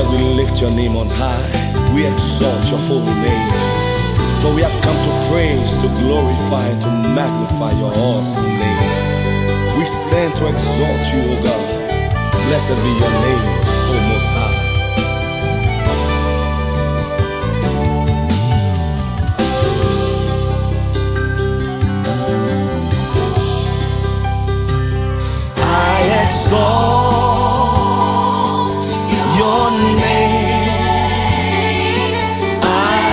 we lift your name on high. We exalt your holy name. For we have come to praise, to glorify, to magnify your awesome name. We stand to exalt you, O God. Blessed be your name, O Most High. I exalt your name. I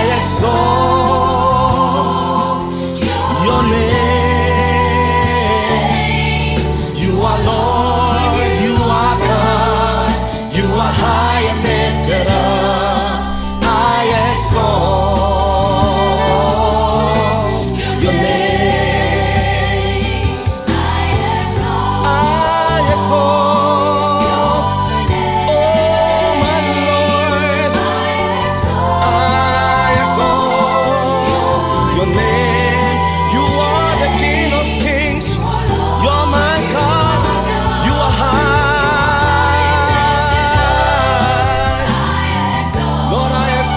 exalt your name. You are Lord, you are God, you are high and lifted up. I exalt your name. I exalt, oh my Lord, I exalt your name. You are the King of Kings, you're my God, you are high. Lord, I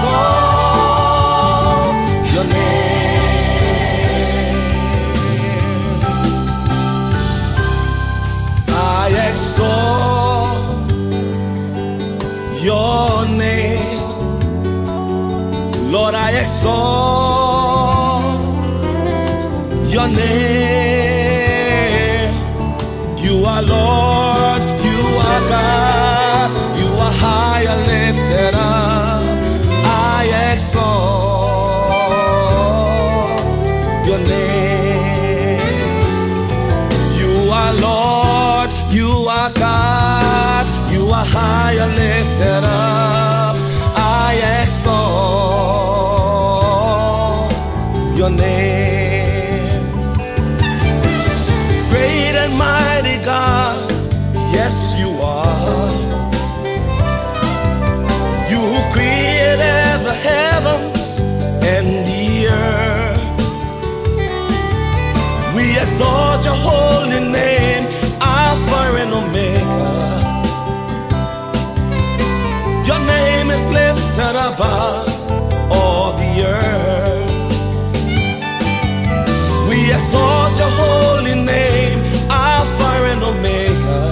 exalt your name. I exalt your name. Lord, I exalt your name. You are Lord, you are God, you are high and lifted up. I exalt your name. You are Lord, you are God, you are high and lifted up. I exalt your name. Great and mighty God, yes you are. You who created the heavens and the earth. We exalt your holy name, Alpha and Omega. Your name is lifted above all the earth. We exalt your holy name, Alpha and Omega.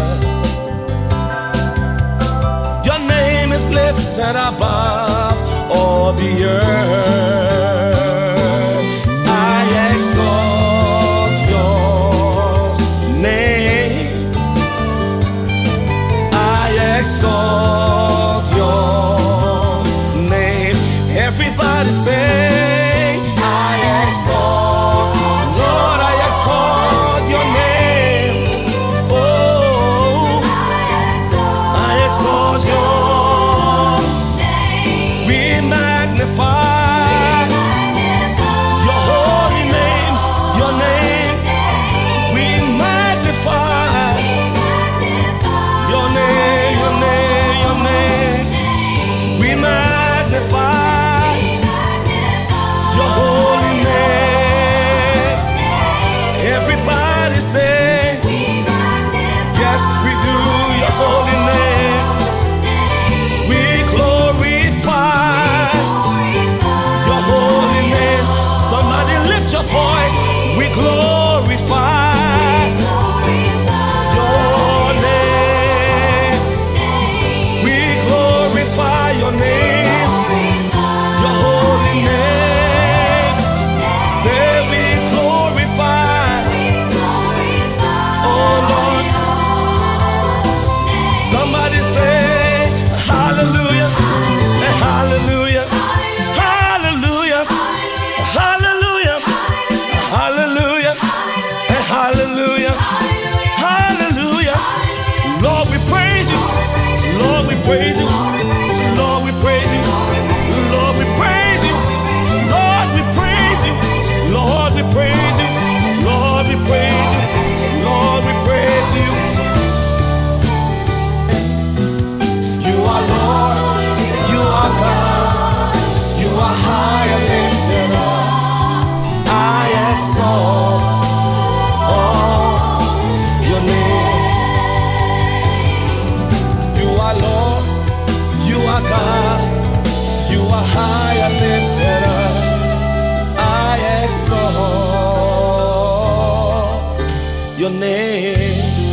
Your name is lifted above all the earth. I exalt your name. I exalt your name. Everybody say, I exalt, Lord, I exalt your name. Oh, I exalt your name. We magnify high and lifted up, I exalt your name.